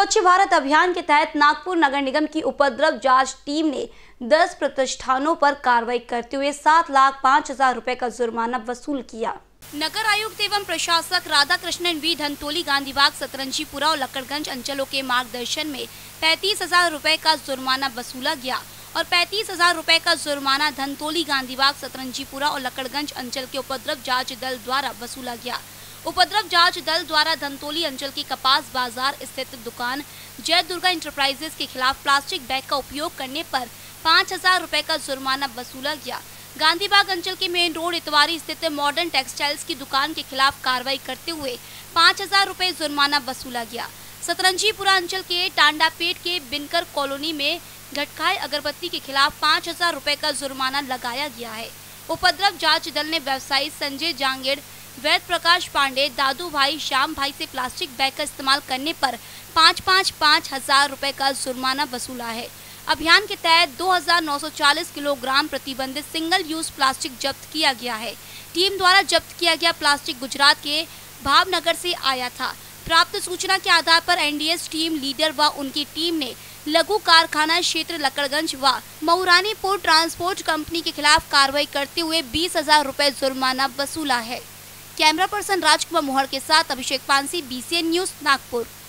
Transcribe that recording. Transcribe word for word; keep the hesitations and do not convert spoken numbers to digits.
स्वच्छ भारत अभियान के तहत नागपुर नगर निगम की उपद्रव जांच टीम ने दस प्रतिष्ठानों पर कार्रवाई करते हुए सात लाख पाँच हजार रुपए का जुर्माना वसूल किया। नगर आयुक्त एवं प्रशासक राधा कृष्णन वी धंतोली, गांधीबाग, सतरंजीपुरा और लक्कड़गंज अंचलों के मार्गदर्शन में पैंतीस हजार रुपए का जुर्माना वसूला गया और पैंतीस हजार रुपए का जुर्माना धंतोली, गांधीबाग, सतरंजीपुरा और लक्कड़गंज अंचल के उपद्रव जांच दल द्वारा वसूला गया। उपद्रव जांच दल द्वारा धंतोली अंचल की कपास बाजार स्थित दुकान जय दुर्गा इंटरप्राइजेज के खिलाफ प्लास्टिक बैग का उपयोग करने पर पाँच हजार रुपए का जुर्माना वसूला गया। गांधीबाग अंचल के मेन रोड इतवारी स्थित मॉडर्न टेक्सटाइल्स की दुकान के खिलाफ कार्रवाई करते हुए पाँच हजार रुपए जुर्माना वसूला गया। सतरंजीपुरा अंचल के टांडापेट के बिनकर कॉलोनी में घटखाए अगरबत्ती के खिलाफ पाँच हजार रुपए का जुर्माना लगाया गया है। उपद्रव जांच दल ने व्यवसायी संजय जांगेड़, वैद प्रकाश पांडे, दादू भाई, श्याम भाई से प्लास्टिक बैग का इस्तेमाल करने पर पाँच पाँच पाँच हजार रुपए का जुर्माना वसूला है। अभियान के तहत दो हजार नौ सौ चालीस किलोग्राम प्रतिबंधित सिंगल यूज प्लास्टिक जब्त किया गया है। टीम द्वारा जब्त किया गया प्लास्टिक गुजरात के भावनगर से आया था। प्राप्त सूचना के आधार पर एनडीएस टीम लीडर व उनकी टीम ने लघु कारखाना क्षेत्र लक्कड़गंज व मऊरानीपुर ट्रांसपोर्ट कंपनी के खिलाफ कार्रवाई करते हुए बीस हजार रुपए जुर्माना वसूला है। कैमरा पर्सन राजकुमार मोहर के साथ अभिषेक पानसी, बीसीएन न्यूज, नागपुर।